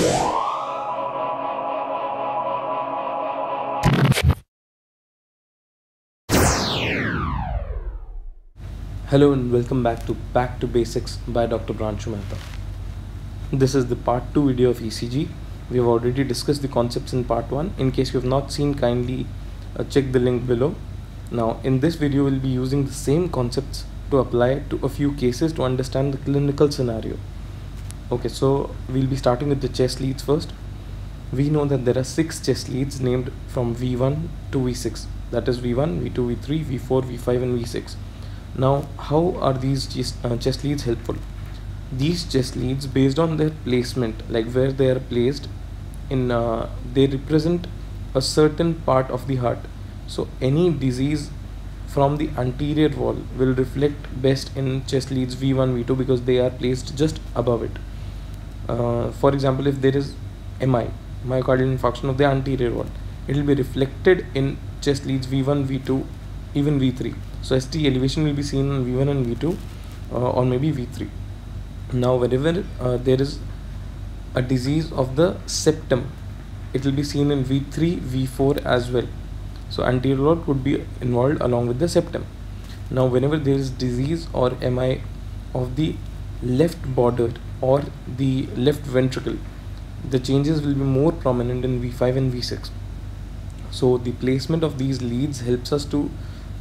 Hello and welcome back to Basics by Dr. Branshu Mehta. This is the part 2 video of ECG. We have already discussed the concepts in part 1. In case you have not seen, kindly check the link below. Now in this video we'll be using the same concepts to apply to a few cases to understand the clinical scenario. Okay, so we'll be starting with the chest leads first. We know that there are 6 chest leads named from V1 to V6. That is V1, V2, V3, V4, V5 and V6. Now, how are these chest leads helpful? These chest leads, based on their placement, like where they are placed in, they represent a certain part of the heart. So any disease from the anterior wall will reflect best in chest leads V1, V2 because they are placed just above it. For example, if there is MI, myocardial infarction of the anterior wall, it will be reflected in chest leads V1, V2, even V3. So ST elevation will be seen in V1 and V2 or maybe V3. Now wherever there is a disease of the septum, it will be seen in V3, V4 as well. So anterior wall could be involved along with the septum. Now whenever there is disease or MI of the left border or the left ventricle, the changes will be more prominent in V5 and V6. So the placement of these leads helps us to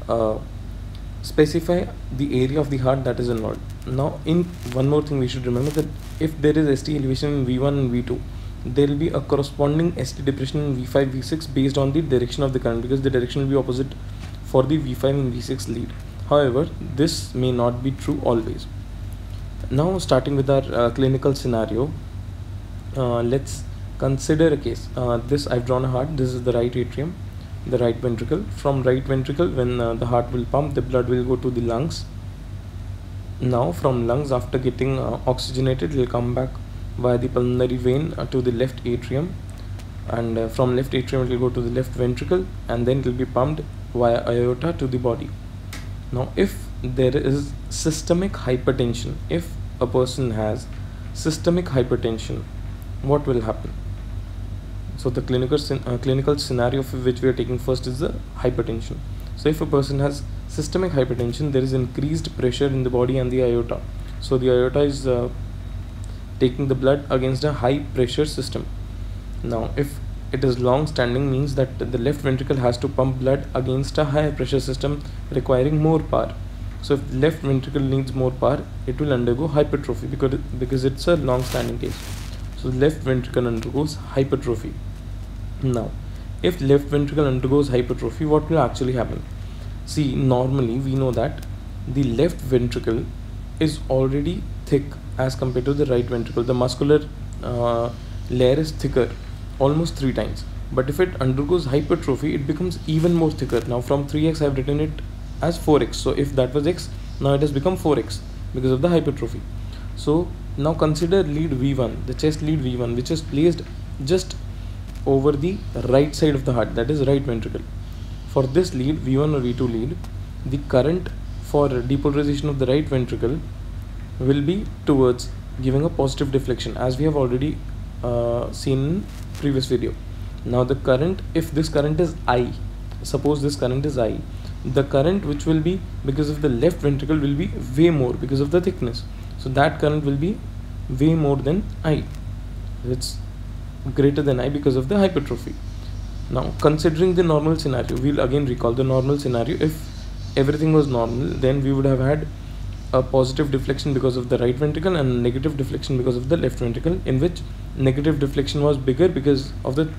specify the area of the heart that is involved. Now in one more thing we should remember, that if there is ST elevation in V1 and V2, there will be a corresponding ST depression in V5, V6 based on the direction of the current, because the direction will be opposite for the V5 and V6 lead. However, this may not be true always. Now starting with our clinical scenario, let's consider a case. This I've drawn a heart. This is the right atrium, the right ventricle. From right ventricle, when the heart will pump, the blood will go to the lungs. Now from lungs, after getting oxygenated, it will come back via the pulmonary vein to the left atrium, and from left atrium it will go to the left ventricle, and then it will be pumped via aorta to the body. Now if there is systemic hypertension, if a person has systemic hypertension, what will happen? So the clinical scenario for which we are taking first is the hypertension. So if a person has systemic hypertension, there is increased pressure in the body and the aorta. So the aorta is taking the blood against a high pressure system. Now if it is long standing, means that the left ventricle has to pump blood against a high pressure system requiring more power. So if left ventricle needs more power, it will undergo hypertrophy because it's a long standing case. So left ventricle undergoes hypertrophy. Now if left ventricle undergoes hypertrophy, what will actually happen? See, normally we know that the left ventricle is already thick as compared to the right ventricle. The muscular layer is thicker, almost 3 times. But if it undergoes hypertrophy, it becomes even more thicker. Now from 3x I have written it as 4x. So if that was x, now it has become 4x because of the hypertrophy. So now consider lead V1, the chest lead V1, which is placed just over the right side of the heart, that is right ventricle. For this lead, V1 or V2 lead, the current for depolarization of the right ventricle will be towards giving a positive deflection, as we have already seen in previous video. Now the current, if this current is I, suppose this current is I, the current which will be because of the left ventricle will be way more because of the thickness. So that current will be way more than I. It's greater than I because of the hypertrophy. Now considering the normal scenario, we'll again recall the normal scenario. If everything was normal, then we would have had a positive deflection because of the right ventricle and negative deflection because of the left ventricle, in which negative deflection was bigger because of the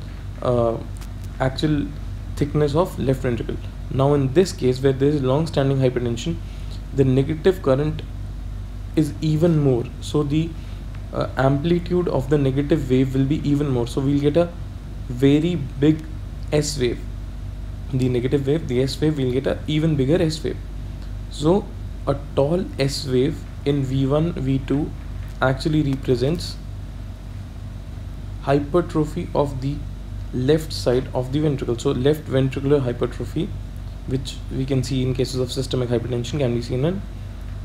actual thickness of left ventricle. Now in this case, where there is long standing hypertension, the negative current is even more, so the amplitude of the negative wave will be even more. So we'll get a very big S wave. The negative wave, the S wave, will get a even bigger S wave. So a tall S wave in V1, V2 actually represents hypertrophy of the left side of the ventricle. So left ventricular hypertrophy, which we can see in cases of systemic hypertension,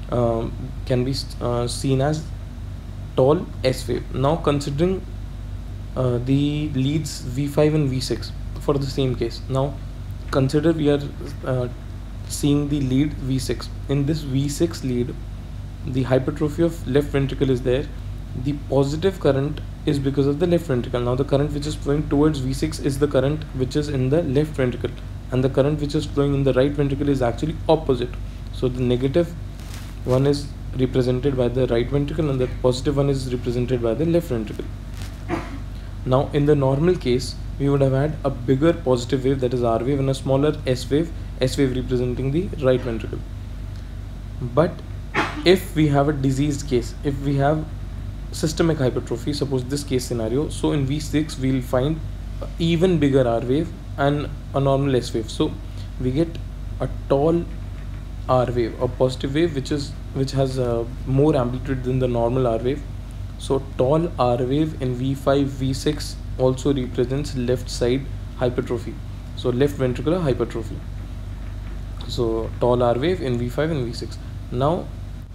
can be seen as tall S wave. Now considering the leads V5 and V6 for the same case. Now consider we are seeing the lead V6. In this V6 lead, the hypertrophy of left ventricle is there. The positive current is because of the left ventricle. Now the current which is flowing towards V6 is the current which is in the left ventricle, and the current which is flowing in the right ventricle is actually opposite. So the negative one is represented by the right ventricle and the positive one is represented by the left ventricle. Now in the normal case, we would have had a bigger positive wave, that is R wave, and a smaller S wave representing the right ventricle. But if we have a diseased case, if we have systemic hypertrophy, suppose this case scenario, so in V6 we'll find even bigger R wave and a normal S wave. So we get a tall R wave, a positive wave which has more amplitude than the normal R wave. So tall R wave in V5 V6 also represents left side hypertrophy, so left ventricular hypertrophy. So tall R wave in V5 and V6. Now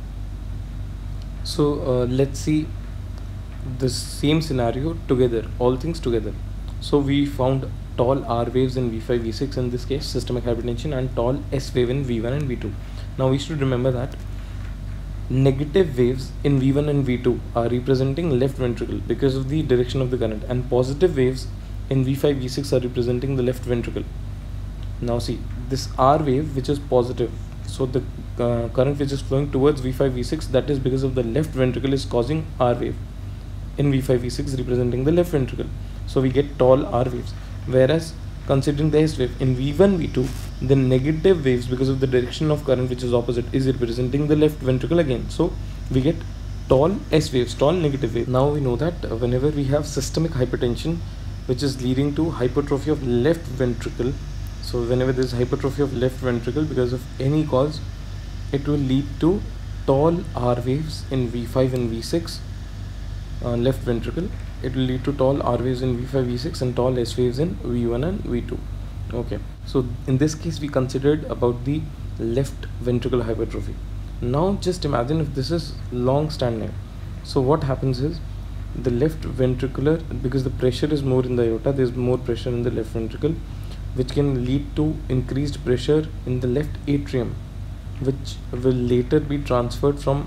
let's see the same scenario together, all things together. So we found tall R waves in V5 V6, in this case systemic hypertension, and tall S wave in V1 and V2. Now we should remember that negative waves in V1 and V2 are representing left ventricle because of the direction of the current, and positive waves in V5 V6 are representing the left ventricle. Now see, this R wave which is positive, so the current which is flowing towards V5 V6, that is because of the left ventricle is causing R wave in V5 V6 representing the left ventricle. So we get tall R waves. Whereas considering the S wave in V1 V2, the negative waves because of the direction of current which is opposite is representing the left ventricle again. So we get tall S waves, tall negative waves. Now we know that whenever we have systemic hypertension which is leading to hypertrophy of left ventricle, so whenever there is hypertrophy of left ventricle because of any cause, it will lead to tall R waves in V5 and V6 left ventricle. It will lead to tall R waves in V5 V6 and tall S waves in V1 and V2. Okay, so in this case we considered about the left ventricular hypertrophy. Now just imagine if this is long standing. So what happens is the left ventricular, because the pressure is more in the aorta, there is more pressure in the left ventricle, which can lead to increased pressure in the left atrium, which will later be transferred from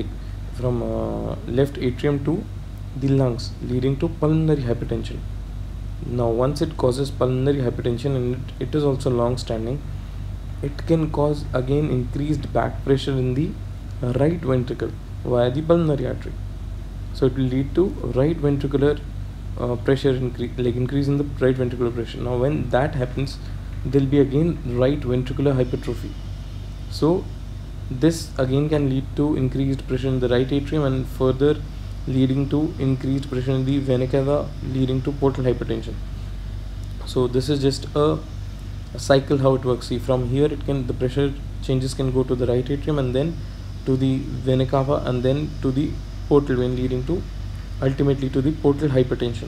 left atrium to the lungs, leading to pulmonary hypertension. Now once it causes pulmonary hypertension and it is also long standing, it can cause again increased back pressure in the right ventricle via the pulmonary artery. So it will lead to right ventricular pressure increase in the right ventricular pressure. Now when that happens, there will be again right ventricular hypertrophy. So this again can lead to increased pressure in the right atrium and further leading to increased pressure in the vena cava, leading to portal hypertension. So this is just a cycle how it works. See, from here the pressure changes can go to the right atrium and then to the vena cava and then to the portal vein, leading to ultimately to the portal hypertension.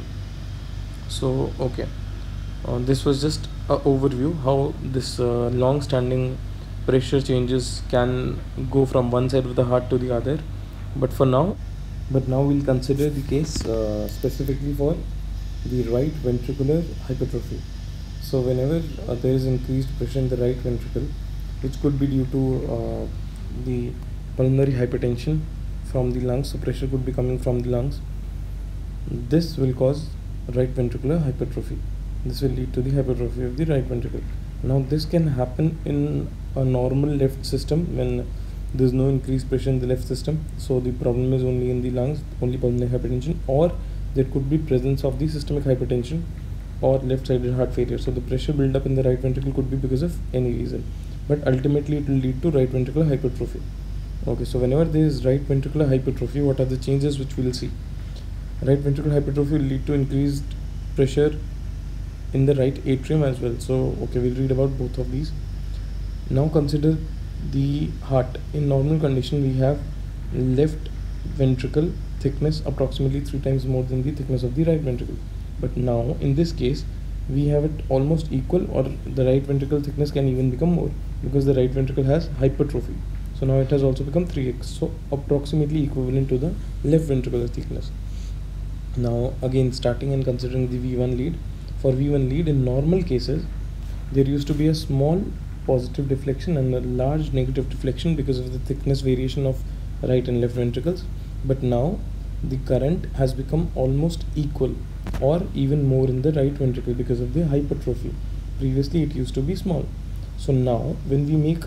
So okay, this was just an overview how this long standing pressure changes can go from one side of the heart to the other. But now we'll consider the case specifically for the right ventricular hypertrophy. So whenever there is increased pressure in the right ventricle, which could be due to the pulmonary hypertension from the lungs, so pressure could be coming from the lungs, this will cause right ventricular hypertrophy. This will lead to the hypertrophy of the right ventricle. Now this can happen in a normal left system when there is no increased pressure in the left system, so the problem is only in the lungs, only pulmonary hypertension, or there could be presence of the systemic hypertension or left-sided heart failure. So the pressure build up in the right ventricle could be because of any reason, but ultimately it will lead to right ventricular hypertrophy. Okay, so whenever there is right ventricular hypertrophy, what are the changes which we will see? Right ventricular hypertrophy will lead to increased pressure in the right atrium as well. So okay, we'll read about both of these. Now consider the heart. In normal condition, we have left ventricle thickness approximately 3 times more than the thickness of the right ventricle. But now in this case, we have it almost equal, or the right ventricle thickness can even become more because the right ventricle has hypertrophy. So now it has also become 3x, so approximately equivalent to the left ventricular thickness. Now again, starting and considering the V1 lead. For V1 lead, in normal cases, there used to be a small positive deflection and a large negative deflection because of the thickness variation of right and left ventricles. But now the current has become almost equal or even more in the right ventricle because of the hypertrophy. Previously it used to be small. So now when we make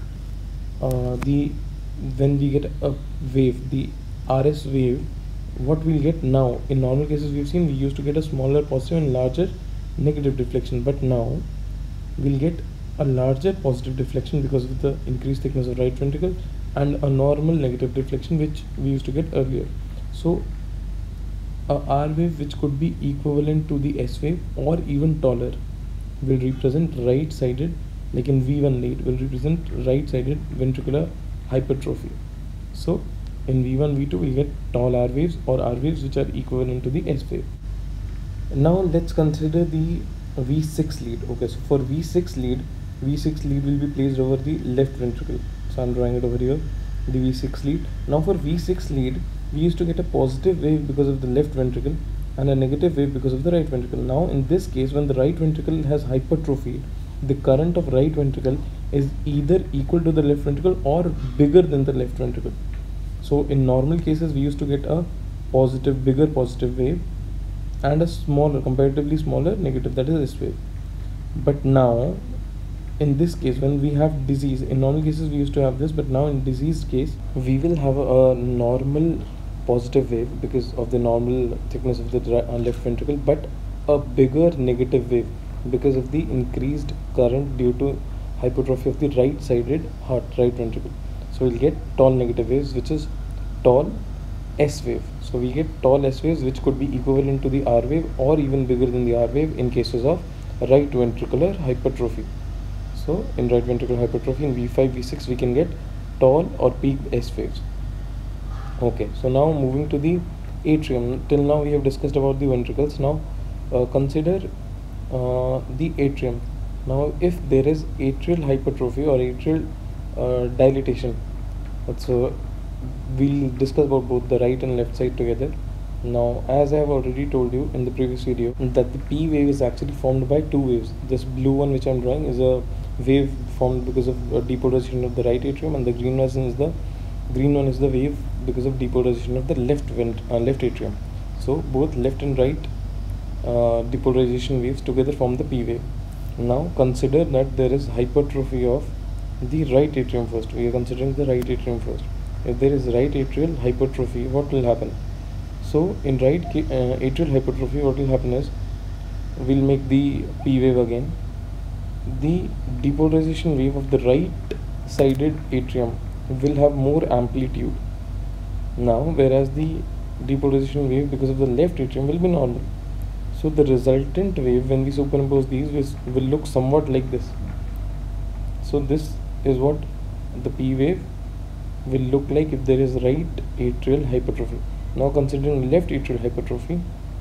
when we get a wave, the RS wave, what we'll get now, in normal cases we've seen we used to get a smaller positive and larger negative deflection, but now we'll get a larger positive deflection because of the increased thickness of right ventricle and a normal negative deflection which we used to get earlier. So a R wave which could be equivalent to the S wave or even taller will represent right sided, like in V1 lead, will represent right sided ventricular hypertrophy. So in V1 V2 we get tall R waves or R waves which are equivalent to the S wave. Now let's consider the V6 lead. Okay, so for V6 lead will be placed over the left ventricle. So I'm drawing it over here, the V6 lead. Now for V6 lead, we used to get a positive wave because of the left ventricle and a negative wave because of the right ventricle. Now in this case, when the right ventricle has hypertrophy, the current of right ventricle is either equal to the left ventricle or bigger than the left ventricle. So in normal cases, we used to get a bigger positive wave and a comparatively smaller negative, that is S wave. But now in this case, when we have disease, in normal cases we used to have this, but now in diseased case we will have a normal positive wave because of the normal thickness of the left ventricle, but a bigger negative wave because of the increased current due to hypertrophy of the right sided right ventricle. So we'll get tall negative waves, which is tall S wave. So we get tall S waves which could be equivalent to the R wave or even bigger than the R wave in cases of right ventricular hypertrophy. So in right ventricular hypertrophy in V5, V6 we can get tall or peaked S waves. Okay, so now moving to the atrium. Till now we have discussed about the ventricles. Now consider the atrium. Now if there is atrial hypertrophy or atrial dilatation, so we'll discuss about both the right and left side together. Now as I have already told you in the previous video that the P wave is actually formed by two waves. This blue one which I am drawing is a wave formed because of depolarization of the right atrium, and the green one is the wave because of depolarization of the left atrium. So both left and right depolarization waves together form the P wave. Now consider that there is hypertrophy of the right atrium first. We are considering the right atrium first. If there is right atrial hypertrophy, what will happen? So in right atrial hypertrophy, what will happen is we'll make the P wave again. The depolarization wave of the right sided atrium will have more amplitude now, whereas the depolarization wave because of the left atrium will be normal. So the resultant wave, when we superimpose these, will look somewhat like this. So this is what the P wave will look like if there is right atrial hypertrophy. Now considering left atrial hypertrophy,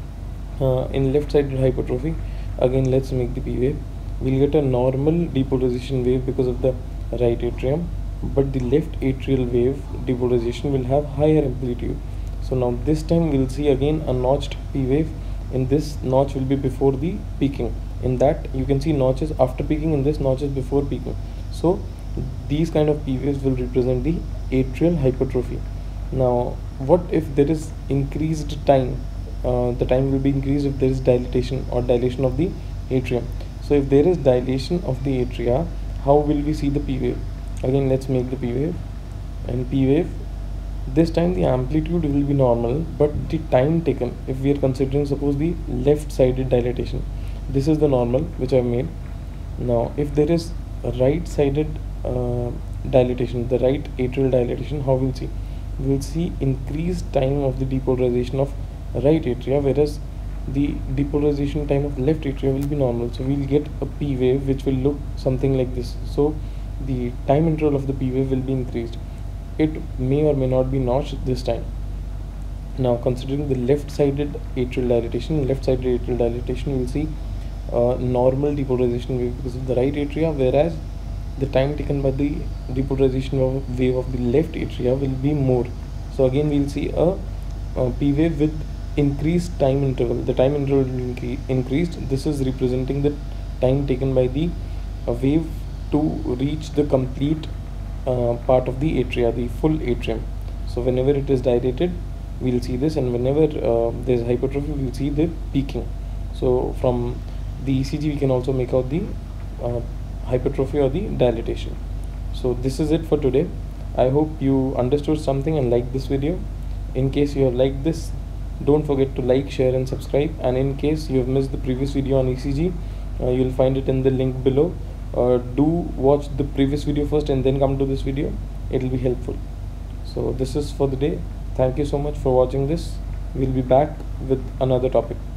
in left sided hypertrophy, again let's make the P wave. We'll get a normal depolarization wave because of the right atrium, but the left atrial wave depolarization will have higher amplitude. So now this time we'll see again a notched P wave. In this, notch will be before the peaking. In that you can see notches after peaking, in this notches before peaking. So these kind of P waves will represent the atrial hypertrophy. Now what if there is increased time? The time will be increased if there is dilation of the atrium. So if there is dilation of the atria, how will we see the P wave? Again let's make the P wave, and P wave, this time the amplitude will be normal, but the time taken, if we are considering suppose the left sided dilatation, this is the normal which I have made. Now if there is a right sided dilatation, the right atrial dilatation, how we'll see? We'll see increased time of the depolarization of right atria, whereas the depolarization time of left atria will be normal. So we'll get a P wave which will look something like this. So the time interval of the P wave will be increased. It may or may not be notched this time. Now considering the left sided atrial dilatation, we'll see normal depolarization wave because of the right atria, whereas the time taken by the depolarization wave of the left atria will be more. So again we'll see a P wave with increased time interval. The time interval increased. This is representing the time taken by the wave to reach the complete part of the atria, the full atrium. So whenever it is dilated, we'll see this, and whenever there's hypertrophy, we'll see the peaking. So from the ECG, we can also make out the hypertrophy or the dilatation. So this is it for today. I hope you understood something and liked this video. In case you have liked this, don't forget to like, share and subscribe. And in case you have missed the previous video on ECG, you'll find it in the link below. Do watch the previous video first and then come to this video. It will be helpful. So this is for the day. Thank you so much for watching this. We'll be back with another topic.